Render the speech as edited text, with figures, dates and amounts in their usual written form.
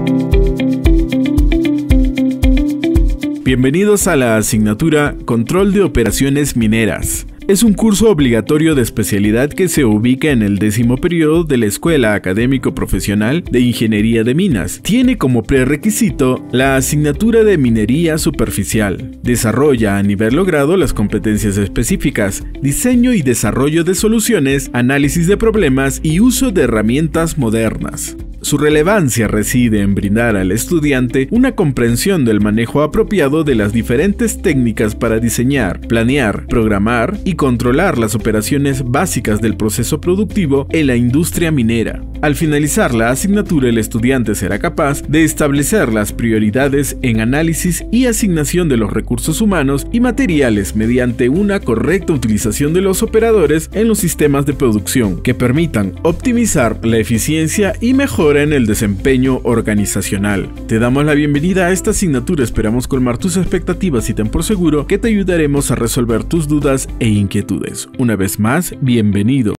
Bienvenidos a la asignatura Control de Operaciones Mineras. Es un curso obligatorio de especialidad que se ubica en el 10º periodo de la Escuela Académico Profesional de Ingeniería de Minas. Tiene como prerequisito la asignatura de Minería Superficial. Desarrolla a nivel logrado las competencias específicas, diseño y desarrollo de soluciones, análisis de problemas y uso de herramientas modernas. Su relevancia reside en brindar al estudiante una comprensión del manejo apropiado de las diferentes técnicas para diseñar, planear, programar y controlar las operaciones básicas del proceso productivo en la industria minera. Al finalizar la asignatura, el estudiante será capaz de establecer las prioridades en análisis y asignación de los recursos humanos y materiales mediante una correcta utilización de los operadores en los sistemas de producción que permitan optimizar la eficiencia y mejora en el desempeño organizacional. Te damos la bienvenida a esta asignatura, esperamos colmar tus expectativas y ten por seguro que te ayudaremos a resolver tus dudas e inquietudes. Una vez más, bienvenido.